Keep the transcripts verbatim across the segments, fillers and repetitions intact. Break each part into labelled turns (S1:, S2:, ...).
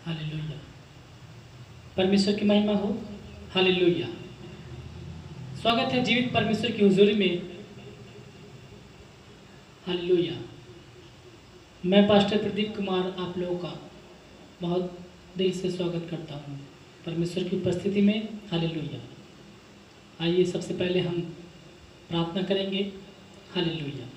S1: Hallelujah. परमेश्वर की महिमा हो। हालेलुया। स्वागत है जीवित परमेश्वर की हुजूरी में। हालेलुया। मैं पास्टर प्रदीप कुमार आप लोगों का बहुत दिल से स्वागत करता हूँ परमेश्वर की उपस्थिति में। हालेलुया। आइए सबसे पहले हम प्रार्थना करेंगे। हालेलुया।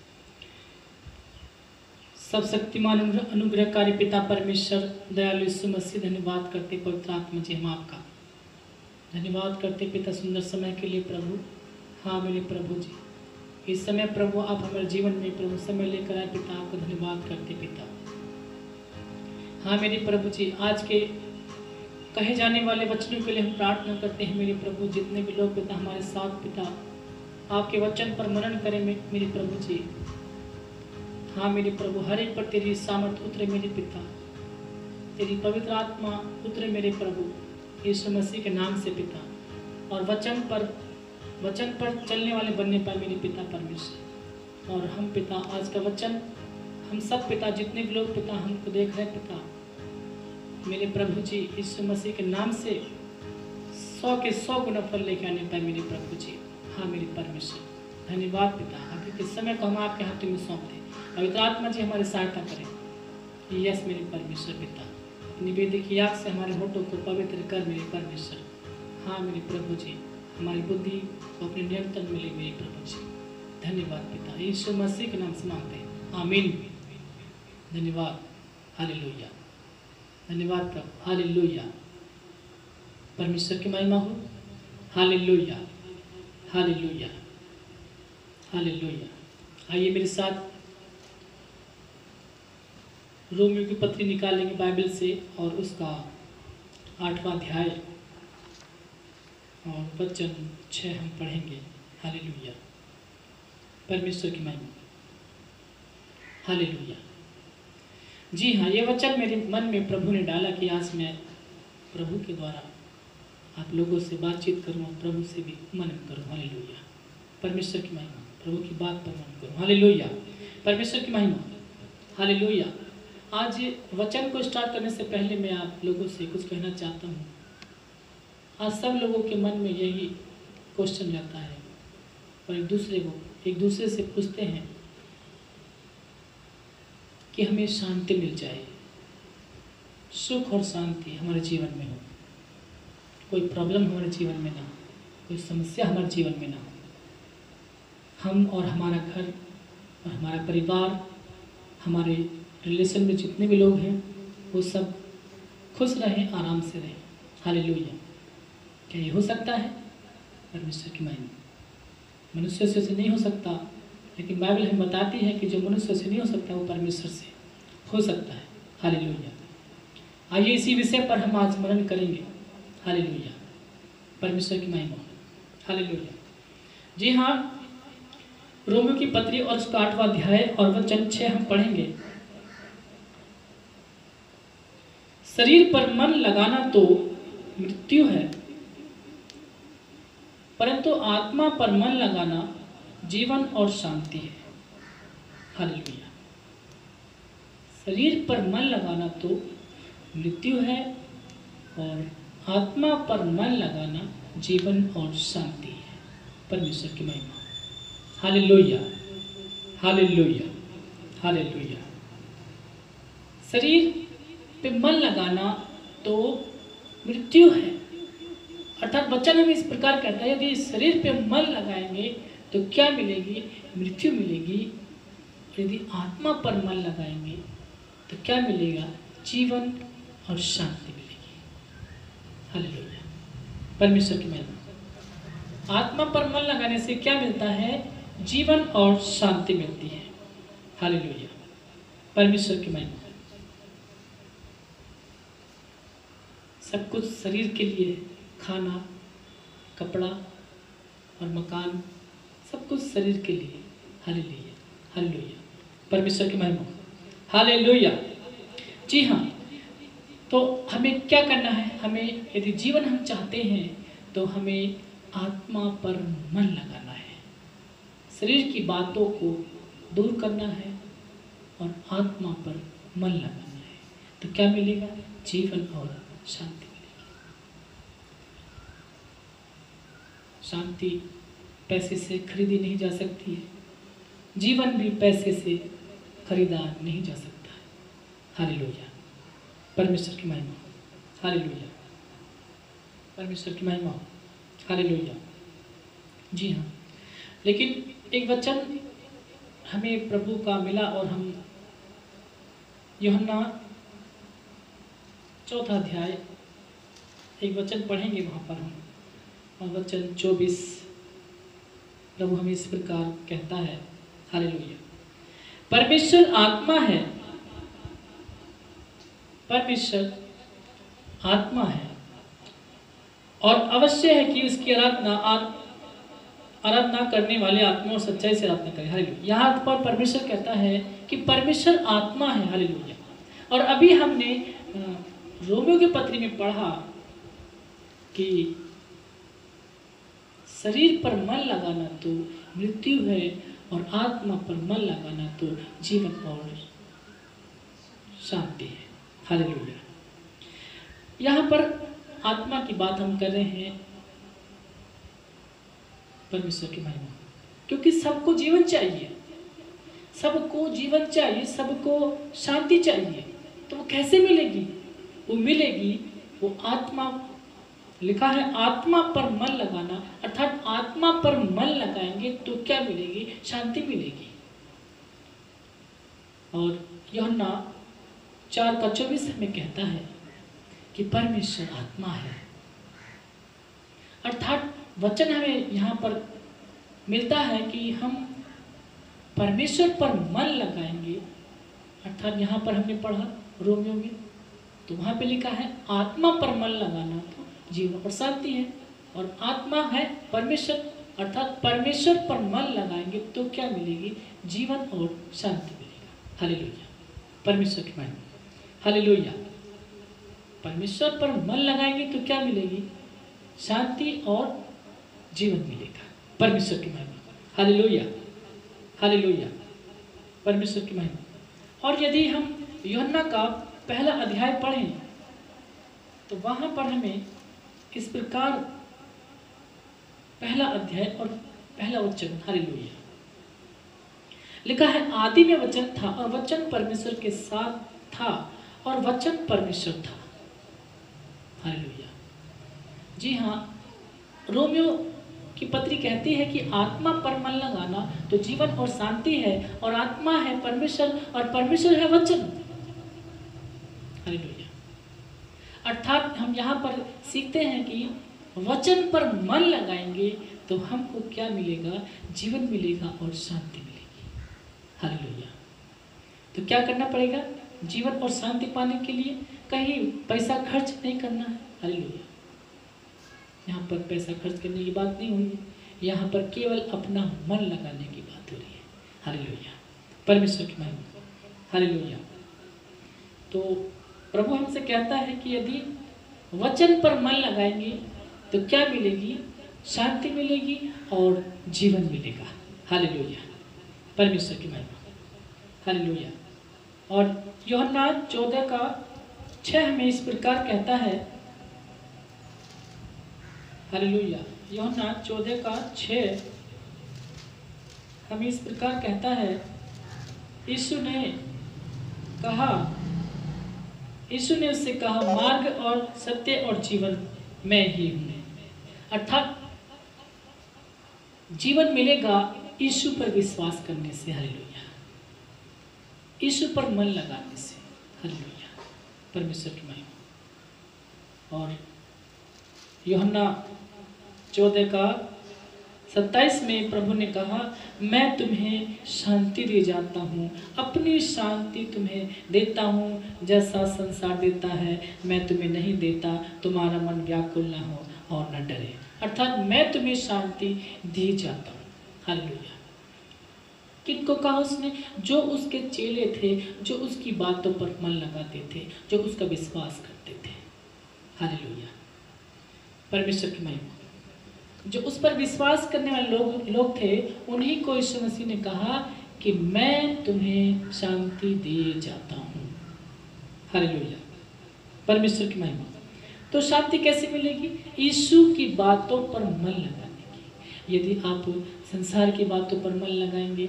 S1: सब शक्तिमान अनुग्रहकारी पिता परमेश्वर दयालु यीशु मसीह, धन्यवाद करते पवित्र आत्मा जी हम आपका धन्यवाद करते पिता सुंदर समय के लिए प्रभु। हाँ मेरे प्रभु जी, इस समय प्रभु आप हमारे जीवन में प्रभु समय लेकर आए पिता, आपका धन्यवाद करते पिता। हाँ मेरे प्रभु जी, आज के कहे जाने वाले वचनों के लिए हम प्रार्थना करते हैं मेरे प्रभु। जितने भी लोग पिता हमारे साथ पिता आपके वचन पर मनन करें मेरे प्रभु जी। हाँ मेरे प्रभु, हर एक पर तेरी सामर्थ उतरे मेरे पिता, तेरी पवित्र आत्मा उतरे मेरे प्रभु यीशु मसीह के नाम से पिता, और वचन पर वचन पर चलने वाले बनने पाए मेरे पिता परमेश्वर। और हम पिता आज का वचन हम सब पिता जितने भी लोग पिता हमको देख रहे पिता मेरे प्रभु जी यीशु मसीह के नाम से सौ के सौ गुना फल लेके आने पाए मेरे प्रभु जी। हाँ मेरे परमेश्वर, धन्यवाद पिता। अभी के समय को हम आपके हाथों में सौंप दें। पवित्र आत्मा जी हमारी सहायता करें। यस मेरे परमेश्वर पिता, निवेदित की आग से हमारे होठों को पवित्र कर मेरे परमेश्वर। हाँ मेरे प्रभु जी, हमारी बुद्धि को अपने नियंत्रण में ले मेरे प्रभु जी। धन्यवाद पिता, यीशु मसीह के नाम से मांगते हैं, आमीन। धन्यवाद। हालेलुया। धन्यवाद प्रभु। हालेलुया। परमेश्वर की महिमा हो। हालेलुया। हालेलुया। हालेलुया। आइए मेरे साथ रोमियो की पत्री निकालेंगे बाइबल से, और उसका आठवां अध्याय और वचन छः हम पढ़ेंगे। हालेलुया। परमेश्वर की महिमा। हालेलुया। जी हाँ, ये वचन मेरे मन में प्रभु ने डाला कि आज मैं प्रभु के द्वारा आप लोगों से बातचीत करूँ और प्रभु से भी मनन करूँ। हालेलुया। परमेश्वर की महिमा। प्रभु की बात पर मनन करूँ। हालेलुया। परमेश्वर की महिमा। हालेलुया। आज वचन को स्टार्ट करने से पहले मैं आप लोगों से कुछ कहना चाहता हूँ। आज सब लोगों के मन में यही क्वेश्चन रहता है, और एक दूसरे को एक दूसरे से पूछते हैं कि हमें शांति मिल जाए, सुख और शांति हमारे जीवन में हो, कोई प्रॉब्लम हमारे जीवन में ना हो, कोई समस्या हमारे जीवन में ना हो, हम और हमारा घर और हमारा परिवार, हमारे रिलेशन में जितने भी लोग हैं वो सब खुश रहें, आराम से रहें। हालेलुया। क्या ये हो सकता है? परमेश्वर की महिमा। मनुष्य से नहीं हो सकता, लेकिन बाइबल हमें बताती है कि जो मनुष्य से नहीं हो सकता वो परमेश्वर से हो सकता है। हालेलुया। आइए इसी विषय पर हम आज मनन करेंगे। हालेलुया। परमेश्वर की महिमा। हालेलुया। जी हाँ, रोमियो की पत्री और उसका आठवां अध्याय और वचन छः हम पढ़ेंगे। शरीर पर मन लगाना तो मृत्यु है, परंतु आत्मा पर मन लगाना जीवन और शांति है। हालेलुया। शरीर पर मन लगाना तो मृत्यु है, और आत्मा पर मन लगाना जीवन और शांति है। परमेश्वर की महिमा। हालेलुया। हालेलुया। हालेलुया। शरीर पे मन लगाना तो मृत्यु है, अर्थात वचन हमें इस प्रकार कहता है यदि शरीर पे मन लगाएंगे तो क्या मिलेगी? मृत्यु मिलेगी। और यदि आत्मा पर मन लगाएंगे तो क्या मिलेगा? जीवन और शांति मिलेगी। हालेलुया। परमेश्वर की महिमा। आत्मा पर मन लगाने से क्या मिलता है? जीवन और शांति मिलती है। हालेलुया। परमेश्वर की महिमा। सब कुछ शरीर के लिए, खाना, कपड़ा और मकान, सब कुछ शरीर के लिए। हालेलुया। हालेलुया। परमेश्वर की महिमा। हालेलुया। जी हाँ, तो हमें क्या करना है? हमें यदि जीवन हम चाहते हैं तो हमें आत्मा पर मन लगाना है, शरीर की बातों को दूर करना है और आत्मा पर मन लगाना है, तो क्या मिलेगा? जीवन और शांति मिलेगी। शांति पैसे से खरीदी नहीं जा सकती है, जीवन भी पैसे से खरीदा नहीं जा सकता है। हालेलुया, परमेश्वर की महिमा। हालेलुया, परमेश्वर की महिमा। हालेलुया। जी हाँ, लेकिन एक वचन हमें प्रभु का मिला और हम यूहन्ना चौथा अध्याय एक वचन पढ़ेंगे वहाँ पर हम, और वचन चौबीस प्रभु हमें इस प्रकार कहता है। हालेलुया। परमेश्वर आत्मा है, परमेश्वर आत्मा है और अवश्य है कि उसकी आराधना आराधना करने वाले आत्मा और सच्चाई से आराधना करें। हालेलुया। यहाँ पर परमेश्वर कहता है कि परमेश्वर आत्मा है। हालेलुया। और अभी हमने रोमियो के पत्री में पढ़ा कि शरीर पर मन लगाना तो मृत्यु है और आत्मा पर मन लगाना तो जीवन और शांति है। हालेलुया। यहाँ पर आत्मा की बात हम कर रहे हैं, परमेश्वर की महिमा, क्योंकि सबको जीवन चाहिए, सबको जीवन चाहिए, सबको शांति चाहिए। तो वो कैसे मिलेगी? वो मिलेगी, वो आत्मा, लिखा है आत्मा पर मन लगाना, अर्थात आत्मा पर मन लगाएंगे तो क्या मिलेगी? शांति मिलेगी। और यूहन्ना चार का चौबीस हमें कहता है कि परमेश्वर आत्मा है, अर्थात वचन हमें यहाँ पर मिलता है कि हम परमेश्वर पर मन लगाएंगे। अर्थात यहाँ पर हमने पढ़ा रोमियो में, तो वहाँ पे लिखा है आत्मा पर मन लगाना तो जीवन और शांति है। और आत्मा है परमेश्वर, अर्थात परमेश्वर पर मन लगाएंगे तो क्या मिलेगी? जीवन और शांति मिलेगा। हालेलुया, परमेश्वर की महिमा। हालेलुया। परमेश्वर पर मन लगाएंगे तो क्या मिलेगी? शांति और जीवन मिलेगा। परमेश्वर की महिमा। हालेलुया, हालेलुया, परमेश्वर की महिमा। और यदि हम यूहन्ना का पहला अध्याय पढ़ें तो वहां पर हमें इस प्रकार पहला अध्याय और पहला वचन, हालेलुया, लिखा है आदि में वचन था और वचन परमेश्वर के साथ था और वचन परमेश्वर था। हालेलुया। जी हाँ, रोमियो की पत्री कहती है कि आत्मा पर मन लगाना तो जीवन और शांति है, और आत्मा है परमेश्वर और परमेश्वर है वचन। हालेलुया। अर्थात हम यहाँ पर सीखते हैं कि वचन पर मन लगाएंगे तो हमको क्या मिलेगा? जीवन मिलेगा और शांति मिलेगी। हालेलुया। तो क्या करना पड़ेगा? जीवन और शांति पाने के लिए कहीं पैसा खर्च नहीं करना है। हालेलुया। यहाँ पर पैसा खर्च करने की बात नहीं हुई है, यहाँ पर केवल अपना मन लगाने की बात हो रही है। हालेलुया, परमेश्वर की महिमा। हालेलुया। तो प्रभु हमसे कहता है कि यदि वचन पर मन लगाएंगे तो क्या मिलेगी? शांति मिलेगी और जीवन मिलेगा। हालेलुया, परमेश्वर की महिमा। हालेलुया। और यूहन्ना चौदह का छः में इस प्रकार कहता है। हालेलुया। यूहन्ना चौदह का छः हमें इस प्रकार कहता है, यीशु ने कहा यीशु ने उससे कहा मार्ग और सत्य और जीवन मैं ही हूँ। अर्थात जीवन मिलेगा यीशु पर विश्वास करने से। हालेलुया। यीशु पर मन लगाने से। हालेलुया, परमेश्वर की महिमा। और यूहन्ना चौदह का सत्ताईस में प्रभु ने कहा मैं तुम्हें शांति दे जाता हूँ, अपनी शांति तुम्हें देता हूँ, जैसा संसार देता है मैं तुम्हें नहीं देता। तुम्हारा मन व्याकुल न हो और न डरे। अर्थात मैं तुम्हें शांति दी जाता हूँ। हालेलुया। किनको कहा उसने? जो उसके चेले थे, जो उसकी बातों पर मन लगाते थे, जो उसका विश्वास करते थे। हालेलुया, परमेश्वर की महिमा। जो उस पर विश्वास करने वाले लोग लोग थे, उन्हीं को यीशु मसीह ने कहा कि मैं तुम्हें शांति दे जाता हूँ। हालेलुया। परमेश्वर की महिमा। तो शांति कैसे मिलेगी? यीशु की बातों पर मन लगाने की। यदि आप संसार की बातों पर मन लगाएंगे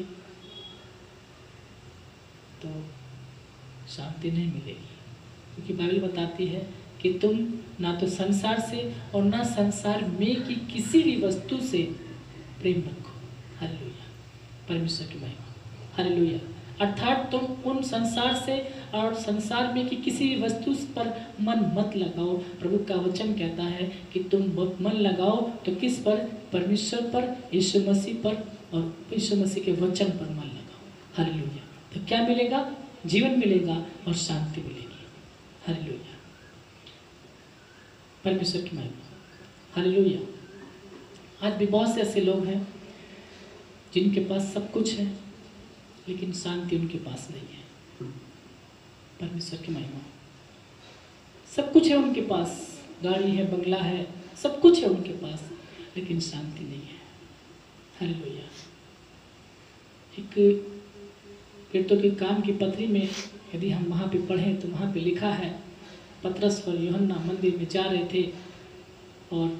S1: तो शांति नहीं मिलेगी, क्योंकि बाइबल बताती है कि तुम ना तो संसार से और ना संसार में की किसी भी वस्तु से प्रेम रखो। हालेलुया, परमेश्वर की महिमा। हालेलुया। अर्थात तुम उन संसार से और संसार में की किसी भी वस्तु पर मन मत लगाओ। प्रभु का वचन कहता है कि तुम मन लगाओ तो किस पर? परमेश्वर पर, यीशु मसीह पर और यीशु मसीह के वचन पर मन लगाओ। हालेलुया। तो क्या मिलेगा? जीवन मिलेगा और शांति मिलेगी। हालेलुया, परमेश्वर की महिमा। हालेलुया। आज भी बहुत से ऐसे लोग हैं जिनके पास सब कुछ है लेकिन शांति उनके पास नहीं है। परमेश्वर की महिमा। सब कुछ है उनके पास, गाड़ी है, बंगला है, सब कुछ है उनके पास, लेकिन शांति नहीं है। हालेलुया। एक कीर्तों के काम की पत्री में यदि हम वहाँ पे पढ़ें तो वहाँ पे लिखा है, पतरस और यूहन्ना मंदिर में जा रहे थे और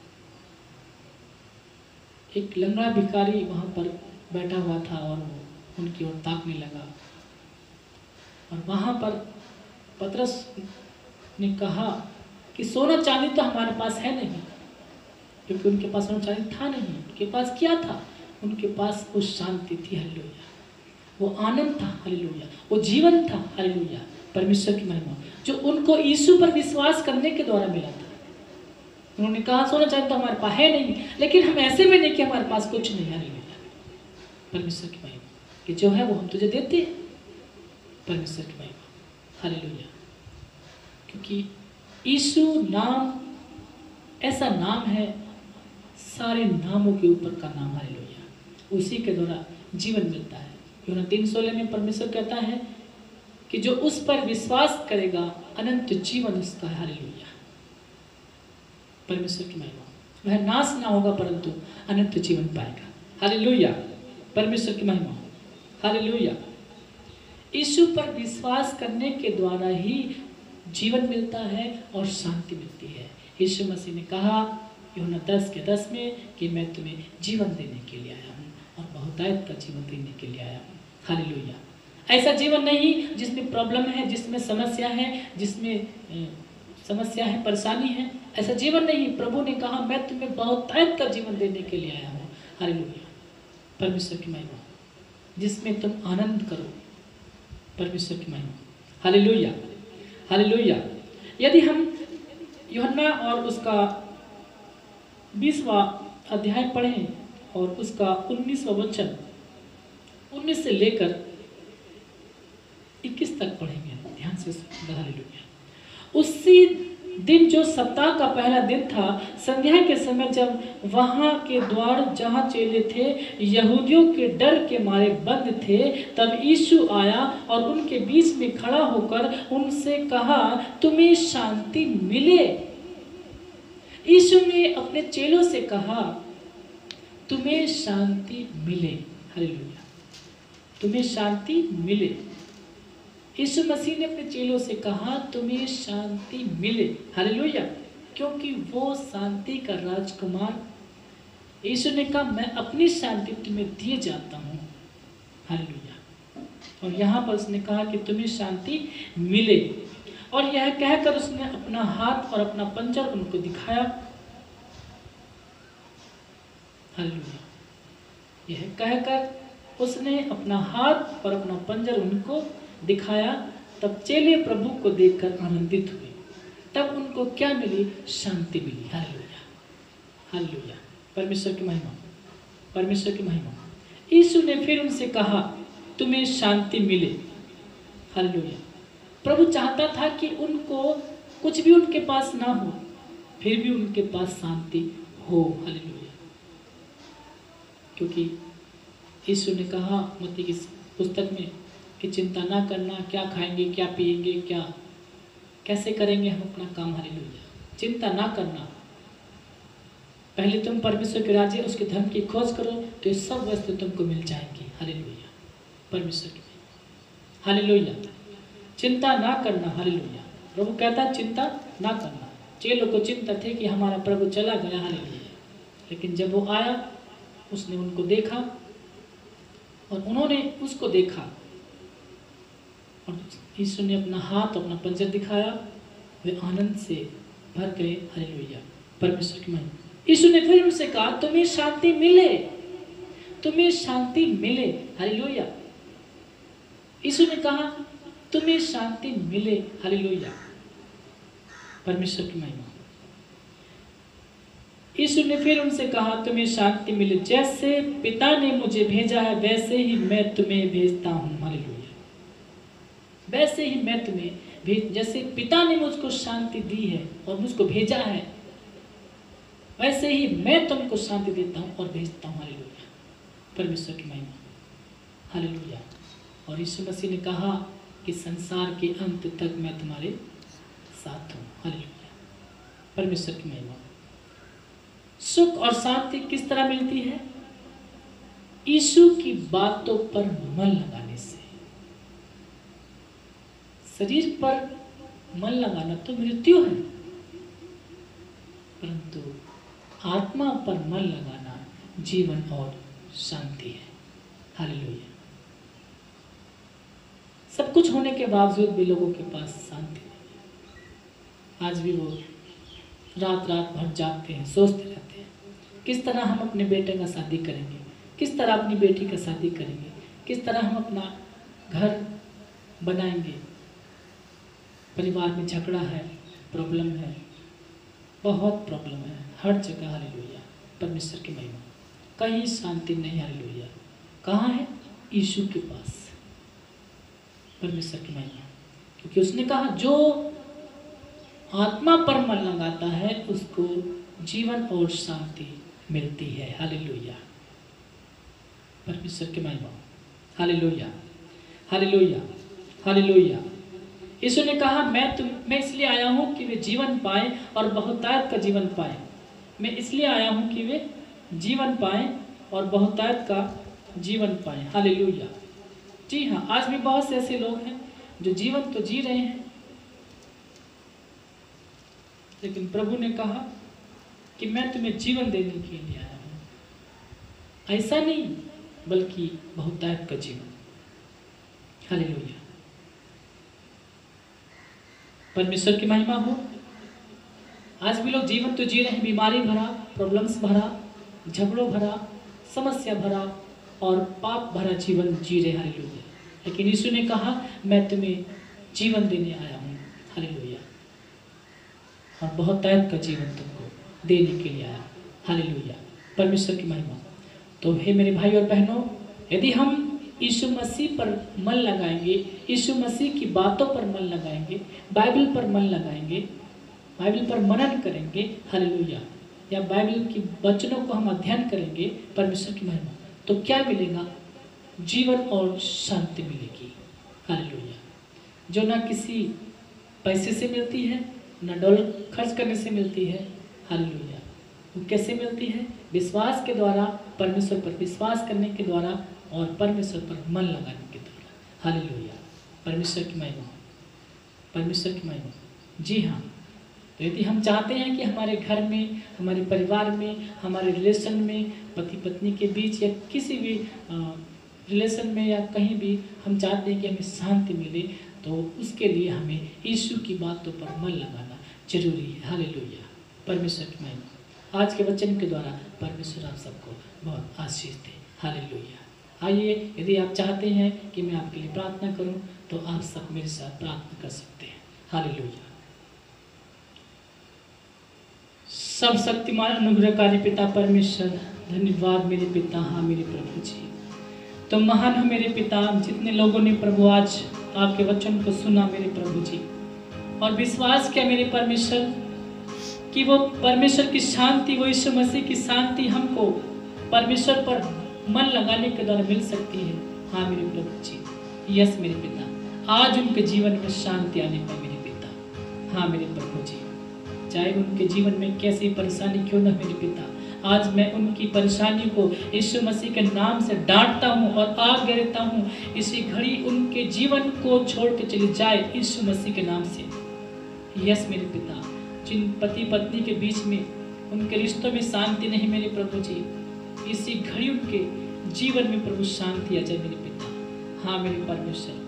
S1: एक लंगड़ा भिखारी वहाँ पर बैठा हुआ था और वो उनकी ओर ताकने लगा। और वहाँ पर पतरस ने कहा कि सोना चांदी तो हमारे पास है नहीं, क्योंकि उनके पास सोना चांदी था नहीं। उनके पास क्या था? उनके पास वो शांति थी। हालेलुया। वो आनंद था। हालेलुया। वो जीवन था। हालेलुया, परमेश्वर की महिमा, जो उनको यीशु पर विश्वास करने के द्वारा मिला था। उन्होंने कहा सोना चांदी तो हमारे पास है नहीं, लेकिन हम ऐसे में नहीं कि हमारे पास कुछ नहीं। हालेलुया, परमेश्वर की महिमा, कि जो है वो हम तुझे देते हैं। परमेश्वर की महिमा। हालेलुया। क्योंकि यीशु नाम ऐसा नाम है, सारे नामों के ऊपर का नाम। हालेलुया। उसी के द्वारा जीवन मिलता है। यूहन्ना तीन सोलह में परमेश्वर कहता है कि जो उस पर विश्वास करेगा अनंत जीवन उसका है। हालेलुया, परमेश्वर की महिमा। वह नाश ना होगा परंतु अनंत जीवन पाएगा। हालेलुया, परमेश्वर की महिमा। हालेलुया। यीशु पर विश्वास करने के द्वारा ही जीवन मिलता है और शांति मिलती है। यीशु मसीह ने कहा यूहन्ना दस के दस में कि मैं तुम्हें जीवन देने के लिए आया हूँ और बहुतायत का जीवन देने के लिए आया हूँ। हालेलुया। ऐसा जीवन नहीं जिसमें प्रॉब्लम है, जिसमें समस्या है, जिसमें समस्या है, परेशानी है। ऐसा जीवन नहीं। प्रभु ने कहा मैं तुम्हें बहुतायत का जीवन देने के लिए आया हूँ। हालेलुया, परमेश्वर की महिमा, जिसमें तुम आनंद करो। परमेश्वर की महिमा। Hallelujah, hallelujah. यदि हम यूहन्ना और उसका बीसवां अध्याय पढ़ें और उसका उन्नीसवां वचन उन्नीस से लेकर इक्कीस तक पढ़ेंगे, ध्यान से। हालेलुया। उसी दिन जो सप्ताह का पहला दिन था, संध्या के समय जब वहां के द्वार जहां चेले थे यहूदियों के डर के मारे बंद थे, तब यीशु आया और उनके बीच में खड़ा होकर उनसे कहा तुम्हें शांति मिले। यीशु ने अपने चेलों से कहा तुम्हें शांति मिले। हालेलुया, तुम्हें शांति मिले। यीशु मसीह ने अपने चेलों से कहा तुम्हें शांति मिले। हालेलुया, क्योंकि वो शांति का राजकुमार। यीशु ने कहा मैं अपनी शांति तुम्हें दिए जाता हूँ। हालेलुया। और यहाँ पर उसने कहा कि तुम्हें शांति मिले, और यह कहकर उसने अपना हाथ और अपना पंजर उनको दिखाया। हालेलुया। यह कहकर उसने अपना हाथ और अपना पंजर उनको दिखाया। तब चेले प्रभु को देखकर आनंदित हुए। तब उनको क्या मिली? शांति मिली। हालेलुया, हालेलुया, परमेश्वर की महिमा, परमेश्वर की महिमा। यीशु ने फिर उनसे कहा तुम्हें शांति मिले। हालेलुया। प्रभु चाहता था कि उनको कुछ भी उनके पास ना हो, फिर भी उनके पास शांति हो। हालेलुया। क्योंकि यीशु ने कहा मत्ती की पुस्तक में कि चिंता ना करना, क्या खाएंगे, क्या पिएंगे, क्या कैसे करेंगे हम अपना काम। हालेलुया। चिंता ना करना, पहले तुम परमेश्वर के राज्य उसके धर्म की खोज करो तो ये सब वस्तु तुमको मिल जाएंगी। हालेलुया, परमेश्वर की। हालेलुया। चिंता ना करना। हालेलुया। प्रभु कहता चिंता ना करना। चेलों को चिंता थी कि हमारा प्रभु चला गया, हालेलुया। लेकिन जब वो आया, उसने उनको देखा और उन्होंने उसको देखा और यीशु ने अपना हाथ, अपना पंजर दिखाया, वे आनंद से भर गए, हालेलुया, परमेश्वर की महिमा। यीशु ने फिर उनसे कहा तुम्हें शांति मिले, तुम्हें शांति मिले, हालेलुया। यीशु ने कहा तुम्हें शांति मिले, हालेलुया, परमेश्वर की महिमा। यीशु ने फिर उनसे कहा तुम्हें शांति मिले, जैसे पिता ने मुझे भेजा है वैसे ही मैं तुम्हें भेजता हूँ, हालेलुया। वैसे ही मैं तुम्हें भेज, जैसे पिता ने मुझको शांति दी है और मुझको भेजा है, वैसे ही मैं तुमको शांति देता हूँ और भेजता हूँ, हालेलुया, परमेश्वर की महिमा, हालेलुया। और यीशु मसीह ने कहा कि संसार के अंत तक मैं तुम्हारे साथ हूँ, हालेलुया, परमेश्वर की महिमा। सुख और शांति किस तरह मिलती है? यीशु की बातों पर मन लगाने से। शरीर पर मन लगाना तो मृत्यु है, परंतु आत्मा पर मन लगाना जीवन और शांति है, हालेलुया। सब कुछ होने के बावजूद भी लोगों के पास शांति नहीं। आज भी वो रात रात भर जागते हैं, सोचते रहते हैं किस तरह हम अपने बेटे का शादी करेंगे, किस तरह अपनी बेटी का शादी करेंगे, किस तरह हम अपना घर बनाएंगे। परिवार में झगड़ा है, प्रॉब्लम है, बहुत प्रॉब्लम है हर जगह, हालेलुया, परमेश्वर की महिमा। कहीं शांति नहीं, हालेलुया। कहाँ है? यीशु के पास, परमेश्वर की महिमा। क्योंकि उसने कहा जो आत्मा पर मन लगाता है उसको जीवन और शांति मिलती है, हालेलुया, परमेश्वर की महिमा, हालेलुया, हालेलुया, हालेलुया। यीशु ने कहा मैं तुम मैं इसलिए आया हूँ कि वे जीवन पाए और बहुतायत का जीवन पाए। मैं इसलिए आया हूँ कि वे जीवन पाए और बहुतायत का जीवन पाए, हालेलुया। जी हाँ, आज भी बहुत से ऐसे लोग हैं जो जीवन तो जी रहे हैं, लेकिन प्रभु ने कहा कि मैं तुम्हें जीवन देने के लिए आया हूँ। ऐसा नहीं, बल्कि बहुतायत का जीवन, हालेलुया, परमेश्वर की महिमा हो। आज भी लोग जीवन तो जी रहे हैं, बीमारी भरा, प्रॉब्लम्स भरा, झगड़ों भरा, समस्या भरा और पाप भरा जीवन जी रहे, हालेलुया। लेकिन यीशु ने कहा मैं तुम्हें जीवन देने आया हूँ, हालेलुया, और बहुतायत का जीवन तुमको देने के लिए आया, हालेलुया, परमेश्वर की महिमा। तो हे मेरे भाई और बहनों, यदि हम यीशु मसीह पर मन लगाएंगे, यीशु मसीह की बातों पर मन लगाएंगे, बाइबल पर मन लगाएंगे, बाइबल पर मनन करेंगे, हालेलुया, या बाइबल की वचनों को हम अध्ययन करेंगे, परमेश्वर की महिमा, तो क्या मिलेगा? जीवन और शांति मिलेगी, हालेलुया, जो ना किसी पैसे से मिलती है, ना डॉलर खर्च करने से मिलती है, हालेलुया। वो कैसे मिलती है? विश्वास के द्वारा, परमेश्वर पर विश्वास करने के द्वारा और परमेश्वर पर मन लगाने के द्वारा, हालेलुया, परमेश्वर की महिमा, परमेश्वर की महिमा। जी हाँ, तो यदि हम चाहते हैं कि हमारे घर में, हमारे परिवार में, हमारे रिलेशन में, पति पत्नी के बीच या किसी भी रिलेशन में या कहीं भी हम चाहते हैं कि हमें शांति मिले, तो उसके लिए हमें यीशु की बातों पर मन लगाना जरूरी है, हालेलुया, परमेश्वर की महिमा। आज के वचन के द्वारा परमेश्वर आप सबको बहुत आशीष दे, हालेलुया। आइए, यदि आप चाहते हैं कि मैं आपके लिए प्रार्थना करूं, तो आप सब मेरे साथ प्रार्थना कर सकते हैं, हालेलुया। सब शक्तिमान अनुग्रहकारी पिता परमेश्वर, धन्यवाद मेरे पिता, हाँ मेरे प्रभु जी, तो महान हो मेरे पिता। जितने लोगों ने प्रभु आज आपके वचन को सुना मेरे प्रभु जी, और विश्वास किया मेरे परमेश्वर कि वो परमेश्वर की शांति, वो यीशु मसीह की शांति हमको परमेश्वर पर मन लगाने के द्वारा मिल सकती है, हाँ मेरे प्रभु जी, यस मेरे पिता, आज उनके जीवन में शांति आने पर मेरे पिता, हाँ मेरे प्रभु जी, चाहे उनके जीवन में कैसी परेशानी क्यों न मेरे पिता, आज मैं उनकी परेशानी को यीशु मसीह के नाम से डांटता हूँ और आग देता हूँ, इसी घड़ी उनके जीवन को छोड़ के चली जाए यीशु मसीह के नाम से, यस मेरे पिता, जिन पति पत्नी के बीच में उनके रिश्तों में शांति नहीं मेरे प्रभु जी, इसी घड़ी उनके जीवन में प्रभु शांति आ जाए मेरे पिता। हाँ मेरे परमेश्वर,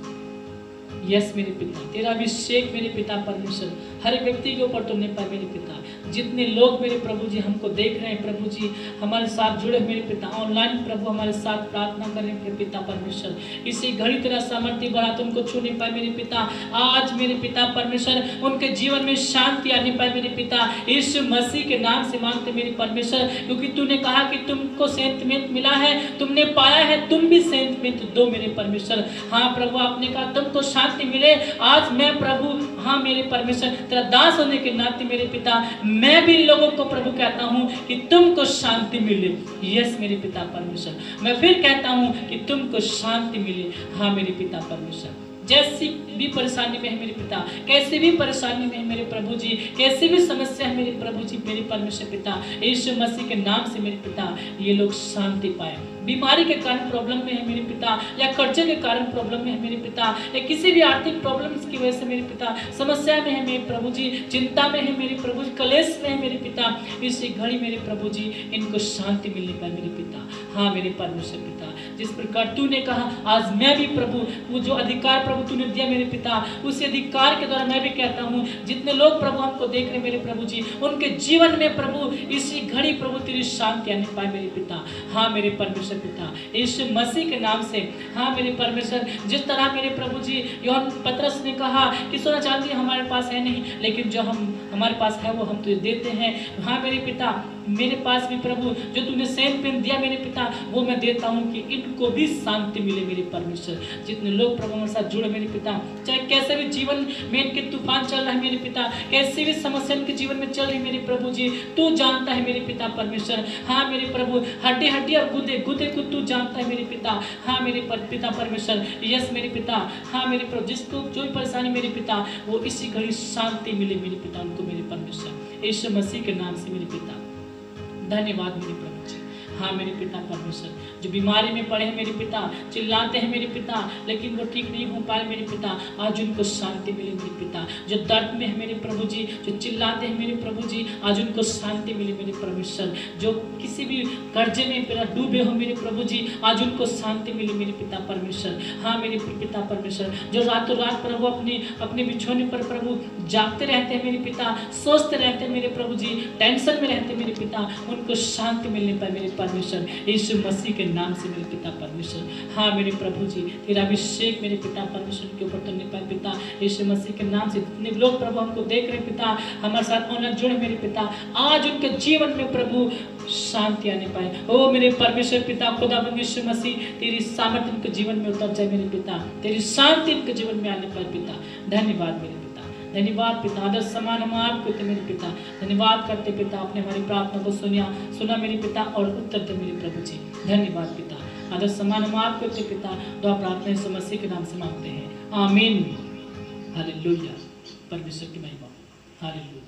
S1: यस मेरे पिता, तेरा अभिषेक मेरे पिता परमेश्वर हर एक व्यक्ति के ऊपर तुमने पाए मेरे पिता। जितने लोग मेरे प्रभु जी हमको देख रहे हैं प्रभु जी, हमारे साथ जुड़े मेरे पिता, ऑनलाइन प्रभु हमारे साथ प्रार्थना कर रहे हैं मेरे पिता परमेश्वर, इसी घड़ी तेरा सामर्थ्य बढ़ा तुमको छूने पाए मेरे पिता। आज मेरे पिता परमेश्वर उनके जीवन में शांति आने पाए मेरे पिता, यीशु मसीह के नाम से मांगते मेरे परमेश्वर, क्योंकि तूने कहा कि तुमको सेंतमेंट मिला है, तुमने पाया है, तुम भी सेंतमेंट दो मेरे परमेश्वर। हाँ प्रभु, आपने कहा तुमको शांति मिले। आज मैं प्रभु, हाँ मेरे परमेश्वर, तेरा दास होने के नाते मेरे पिता, मैं भी लोगों को प्रभु कहता हूँ कि तुमको शांति मिले। यस मेरे पिता परमेश्वर, मैं फिर कहता हूँ कि तुमको शांति मिले। हाँ मेरे पिता परमेश्वर, जैसी भी परेशानी में है मेरे पिता, कैसे भी परेशानी में है मेरे प्रभु जी, कैसे भी समस्या है मेरे प्रभु जी, मेरे परमेश्वर पिता, यीशु मसीह के नाम से मेरे पिता ये लोग शांति पाए। बीमारी के कारण प्रॉब्लम में है मेरे पिता, या कर्जे के कारण प्रॉब्लम में है मेरे पिता, या किसी भी आर्थिक प्रॉब्लम्स की वजह से मेरे पिता समस्या में है मेरे प्रभु जी, चिंता में है मेरे प्रभु जी, कलेश में है मेरे पिता, इसी घड़ी मेरे प्रभु जी इनको शांति मिलने पाए मेरे पिता। हाँ मेरे परमेश्वर पिता, जिस प्रकार तूने कहा आज मैं भी प्रभु वो जो अधिकार प्रभु तूने दिया मेरे पिता, उस अधिकार के द्वारा मैं भी कहता हूँ जितने लोग प्रभु हमको देख रहे मेरे प्रभु जी, उनके जीवन में प्रभु इसी घड़ी प्रभु तेरी शांति आने पाए मेरे पिता। हाँ मेरे परमेश्वर पिता, यीशु मसीह के नाम से। हाँ मेरे परमेश्वर, जिस तरह मेरे प्रभु जी यूहन्ना पतरस ने कहा कि सोना चांदी हमारे पास है नहीं, लेकिन जो हम हमारे पास है वो हम तुझे देते हैं। हाँ मेरे पिता, मेरे पास भी प्रभु जो तूने सेंट पेन दिया मेरे पिता, वो मैं देता हूँ कि इनको भी शांति मिले मेरे परमेश्वर। जितने लोग प्रभु हमारे साथ जुड़े मेरे पिता, चाहे कैसे भी जीवन में इनके तूफान चल रहा है मेरे पिता, कैसे भी समस्या इनके जीवन में चल रही मेरे प्रभु जी, तू जानता है मेरे पिता परमेश्वर। हाँ मेरे प्रभु, हड्डी हड्डी और गुदे गुदे को तू जानता है मेरे पिता। हाँ मेरे पिता परमेश्वर, यस मेरे पिता। हाँ मेरे प्रभु, जिसको जो भी परेशानी मेरे पिता, वो इसी घड़ी शांति मिले मेरे पिता उनको मेरे परमेश्वर, यीशु मसीह के नाम से मेरे पिता। धन्यवाद मेरे प्रभु जी। हाँ मेरे पिता परमेश्वर, जो बीमारी में पड़े हैं मेरे पिता, चिल्लाते हैं मेरे पिता लेकिन वो ठीक नहीं हो पाए मेरे पिता, आज उनको शांति मिले मेरे पिता। जो दर्द में है मेरे प्रभु जी, जो चिल्लाते हैं मेरे प्रभु जी, आज उनको शांति मिले मेरे परमेश्वर। जो किसी भी कर्जे में मेरा डूबे हो मेरे प्रभु जी, आज उनको शांति मिले मेरे पिता परमेश्वर। हाँ मेरे पिता परमेश्वर, जो रातों रात प्रभु अपने अपने बिछोने पर प्रभु जागते रहते हैं मेरे पिता, सोचते रहते हैं मेरे प्रभु जी, टेंशन में रहते हैं मेरे पिता, उनको शांति मिलने पाए मेरे परमेश्वर, यीशु मसीह के नाम से मेरे पिता परमेश्वर। हाँ मेरे प्रभु जी, तेरा अभिषेक मेरे पिता परमेश्वर के ऊपर करने पाए पिता, यीशु मसीह के नाम से। जितने लोग प्रभु हमको देख रहे पिता, हमारे साथ ऑनलाइन जुड़े मेरे पिता, आज उनके जीवन में प्रभु शांति आने पाए। ओ मेरे परमेश्वर पिता खुदावंद यीशु मसीह, तेरी सामर्थ्य उनके जीवन में उतर जाए मेरे पिता, तेरी शांति उनके जीवन में आने पाए पिता। धन्यवाद मेरे पिता, धन्यवाद पिता। आदर समान हम आपको थे मेरे पिता, धन्यवाद करते पिता, आपने हमारी प्रार्थना को सुनिया सुना मेरे पिता और उत्तर दे मेरे प्रभु जी। धन्यवाद पिता, आदर समान हम आपको थे पिता। दुआ प्रार्थना यीशु मसीह के नाम से मांगते हैं, आमीन। हालेलुया, परमेश्वर की महिमा। हालेलुया।